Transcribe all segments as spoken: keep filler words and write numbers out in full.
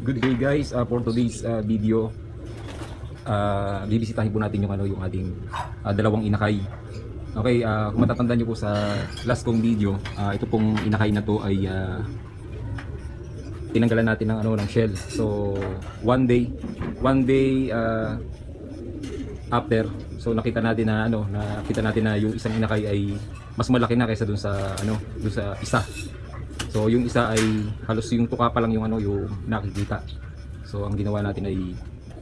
Good day guys, uh, for today's uh, video, uh, bibisitahin po natin yung ano yung ating uh, dalawang inakay. Okay, uh, kung matatandaan niyo po sa last kong video, uh, ito pong inakay na to ay uh, tinanggalan natin ng ano ng shell. So one day, one day uh, after, so nakita natin na ano, nakita natin na yung isang inakay ay mas malaki na kaysa dun sa ano, dun sa isa. So yung isa ay halos yung tuka pa lang yung ano yung nakikita. So ang ginawa natin ay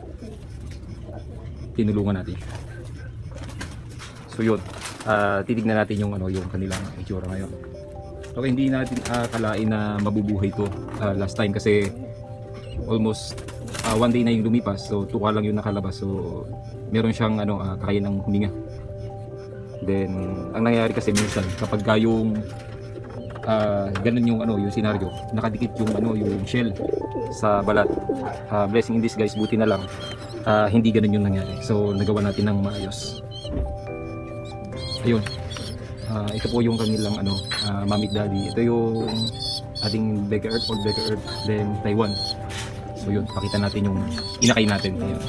tinulungan natin. So yun, uh, titignan natin yung ano yung kanilang itsura ngayon. Okay, hindi natin uh, kalain na mabubuhay to uh, last time kasi almost uh, one day na yung lumipas. So tuka lang yung nakalabas. So meron siyang ano uh, kaya ng huminga. Then ang nangyayari kasi minsan kapag yung Uh, ganun yung ano yung scenario, nakadikit yung ano yung shell sa balat. Uh, blessing in this guys, buti na lang uh, hindi ganun yung nangyari. So nagawa natin ng maayos. Ayun. Uh, ito po yung kanilang ano uh, Mami Daddy. Ito yung ating Becca Earth, Old Becca Earth, then Taiwan. So yun, pakita natin yung inakay natin. Ayun.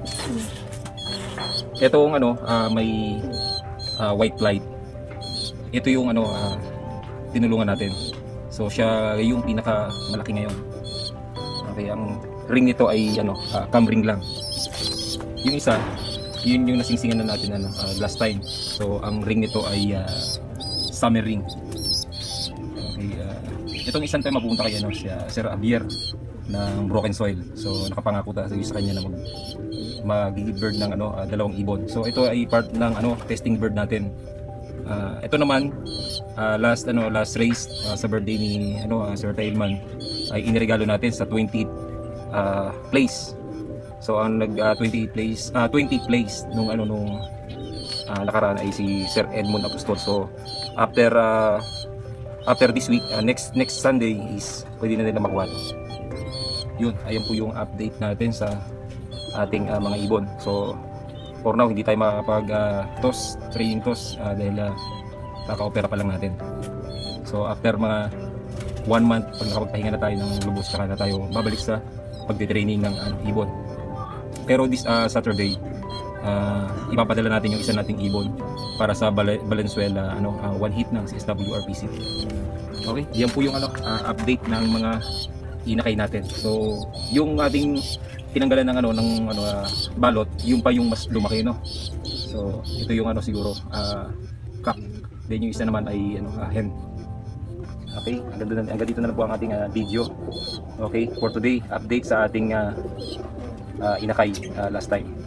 Ito yung ano uh, may uh, white light. Ito yung ano uh, tinulungan natin. So siya yung pinaka malaki ngayon. Okay, ang ring nito ay ano, uh, cam ring lang. Yung isa, yun yung nasingsingan na natin ano, uh, last time. So ang ring nito ay uh, summer ring. Okay, uh, itong isang time mapupunta kay ano, si uh, Sir Abier ng Broken Soil. So nakapangako tayo sa kanya na mag mag-give bird ng ano, uh, dalawang ibon. So ito ay part ng ano, testing bird natin. Uh, ito naman uh, last ano last race uh, sa birthday ni ano uh, Sir Tailman ay iniregalo natin sa twentieth uh, place. So ang nag uh, twentieth place uh, twentieth place nung ano nung uh, nakaraan ay si Sir Edmond Apostol. So after uh, after this week uh, next next Sunday is pwede na nila makuha. Yun, ayan po yung update natin sa ating uh, mga ibon. So for now hindi tayo makapag uh, toss, training toss uh, dahil uh, kaka-opera pa lang natin. So after mga one month pag nakapagpahinga na tayo ng lubos, saka na tayo babalik sa pagtitraining ng ano, ibon. Pero this uh, Saturday uh, ipapadala natin yung isa nating ibon para sa Bal Valenzuela ano, uh, one hit ng C S W R P C. Okay, yan po yung ano, uh, update ng mga inakay natin. So yung ating tinanggalan ng ano ng ano uh, balot, yung pa yung mas lumaki no. So ito yung ano siguro uh, cock. Then yung isa naman ay ano uh, hen. Okay, hanggang, hanggang dito na lang po ang ating uh, video. Okay, for today, update sa ating uh, uh, inakay uh, last time.